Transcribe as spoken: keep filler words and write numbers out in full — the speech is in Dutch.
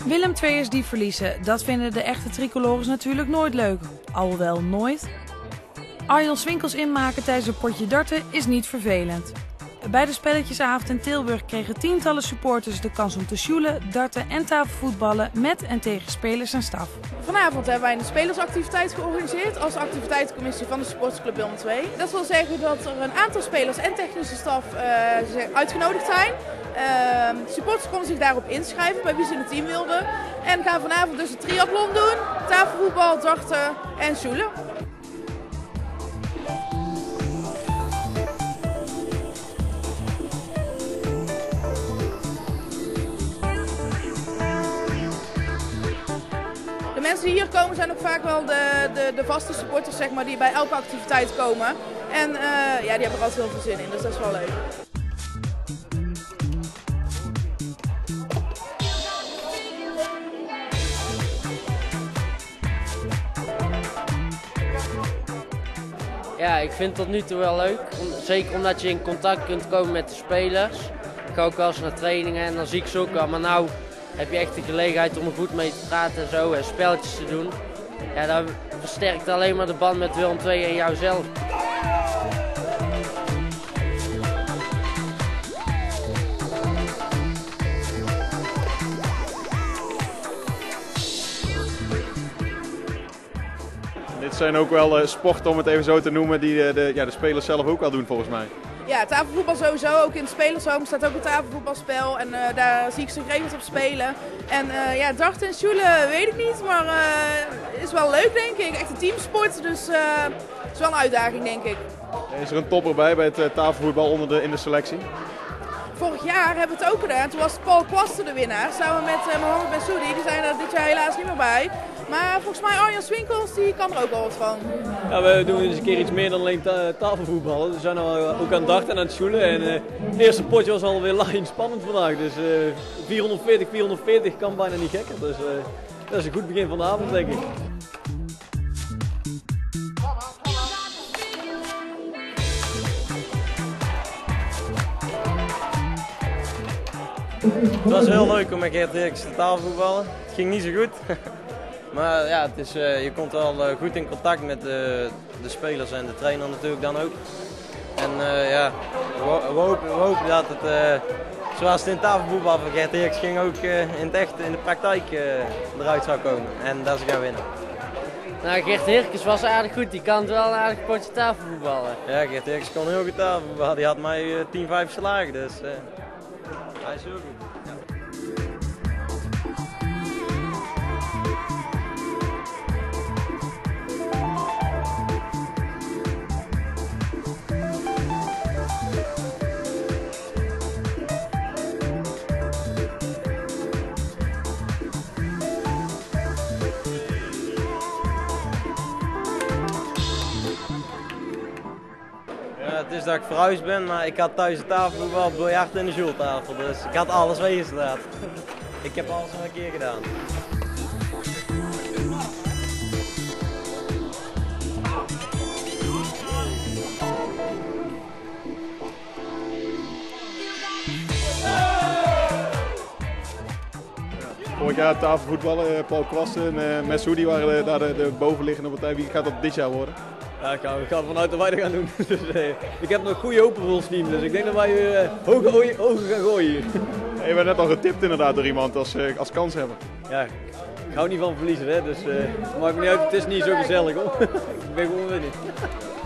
Willem tweeërs die verliezen, dat vinden de echte tricolores natuurlijk nooit leuk. Alhoewel nooit. Arjan Swinkels inmaken tijdens een potje darten is niet vervelend. Bij de spelletjesavond in Tilburg kregen tientallen supporters de kans om te sjoelen, darten en tafelvoetballen met en tegen spelers en staf. Vanavond hebben wij een spelersactiviteit georganiseerd als activiteitencommissie van de supportersclub Willem twee. Dat wil zeggen dat er een aantal spelers en technische staf uh, uitgenodigd zijn. Uh, supporters konden zich daarop inschrijven bij wie ze in het team wilden. En gaan vanavond dus een triathlon doen, tafelvoetbal, darten en sjoelen. De mensen die hier komen zijn ook vaak wel de, de, de vaste supporters, zeg maar, die bij elke activiteit komen. En uh, ja, die hebben er altijd heel veel zin in, dus dat is wel leuk. Ja, ik vind het tot nu toe wel leuk. Zeker omdat je in contact kunt komen met de spelers. Ik ga ook wel eens naar trainingen en dan zie ik ze ook al. Maar nou heb je echt de gelegenheid om er goed mee te praten en zo en spelletjes te doen. Ja, dat versterkt alleen maar de band met Willem twee en jouzelf. Dit zijn ook wel uh, sporten, om het even zo te noemen, die de, de, ja, de spelers zelf ook al doen volgens mij. Ja, tafelvoetbal sowieso. Ook in het spelershome staat ook een tafelvoetbalspel en uh, daar zie ik ze geregeld op spelen. En uh, ja, darten en sjoelen weet ik niet, maar uh, is wel leuk denk ik. Echt een teamsport, dus uh, het is wel een uitdaging denk ik. Is er een topper bij bij het uh, tafelvoetbal onder de, in de selectie? Vorig jaar hebben we het ook gedaan. Toen was Paul Kwaster de winnaar, samen met uh, Mohamed Bensoudi. Die zijn er dit jaar helaas niet meer bij. Maar volgens mij Arjan Swinkels, die kan er ook wel wat van. Ja, we doen eens een keer iets meer dan alleen ta tafelvoetballen. We zijn al, uh, ook aan het darten en aan het sjoelen. En uh, het eerste potje was alweer laaiend spannend vandaag. Dus uh, vierhonderdveertig, vierhonderdveertig kan bijna niet gekker. Dus uh, dat is een goed begin van de avond denk ik. Het was heel leuk om met Geert Dirks te tafelvoetballen. Het ging niet zo goed. Maar ja, het is, uh, je komt wel uh, goed in contact met de, de spelers en de trainer natuurlijk dan ook. En uh, ja, we, we, hopen, we hopen dat het, uh, zoals het in tafelvoetbal van Geert Dirks ging, ook uh, in het echt, in de praktijk uh, eruit zou komen. En dat ze gaan winnen. Nou, Geert Hirkens was aardig goed. Die kan het wel een aardig potje tafelvoetballen. Ja, Geert Dirks kon heel goed tafelvoetballen. Die had mij uh, tien vijf slagen, dus uh, hij is heel goed. Ja. Het is dat ik verhuisd ben, maar ik had thuis de tafelvoetbal, biljart en de joeltafel, dus ik had alles meegestaat. Ik heb alles nog een keer gedaan. Vorig jaar tafelvoetballen, Paul Kwasten en uh, Messoudi waren daar de, de bovenliggende partij. Wie gaat dat dit jaar worden? Ja, ik ga, ik ga vanuit dat wij dat gaan doen. Dus, uh, ik heb nog goede hopen voor ons team, dus ik denk dat wij weer uh, hoge ogen gaan gooien hier. Ja, je werd net al getipt inderdaad door iemand als, uh, als kans hebben. Ja, ik hou niet van verliezen, hè, dus uh, het maakt me niet uit, het is niet zo gezellig hoor. Ik ben gewoon winnaar.